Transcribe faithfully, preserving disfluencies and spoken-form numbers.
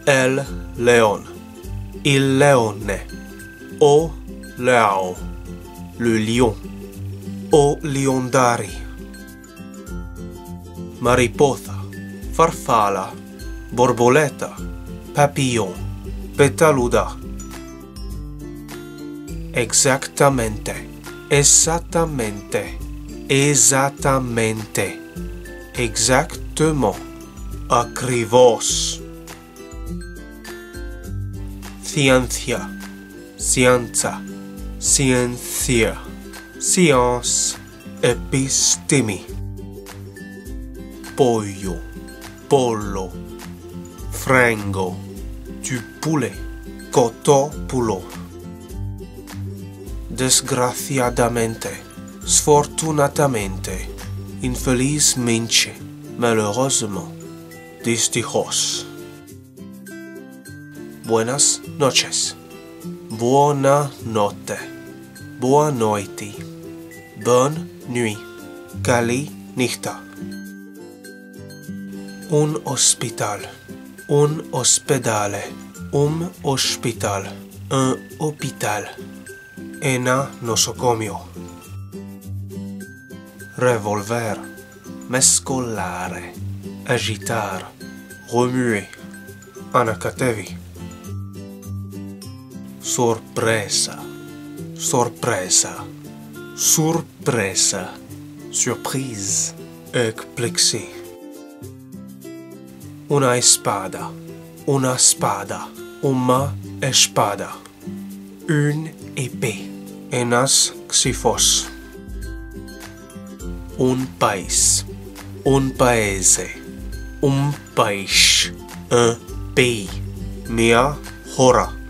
El león. Il leone. O leão. Le lion. O liondari. Mariposa. Farfalla. Borboleta. Papillon. Petaluda. Exactamente. Esattamente. Esattamente. Exactement. Acrivos. Ciencia. Scienza. Ciencia. Science. Epistemi. Pollo. Pollo. Frango. Du poulet. Cotopulo. Desgraciadamente. Sfortunatamente. Infelizmente. Malheureusement. Distijos. Buenas noches. Buona notte. Buona noite. Bonne nuit. Kali nichta. Un hospital. Un ospedale. Un hospital. Un hôpital. Ena nosocomio. Revolver. Mescolare. Agitar. Remuer. Anacatevi. Sorpresa. Sorpresa. Surpresa. Surprise. Expliquer. Una espada. Una spada. Uma espada. Une épée. Enas xifos. Un país. Un paese. Un país. Un pays. Mia hora.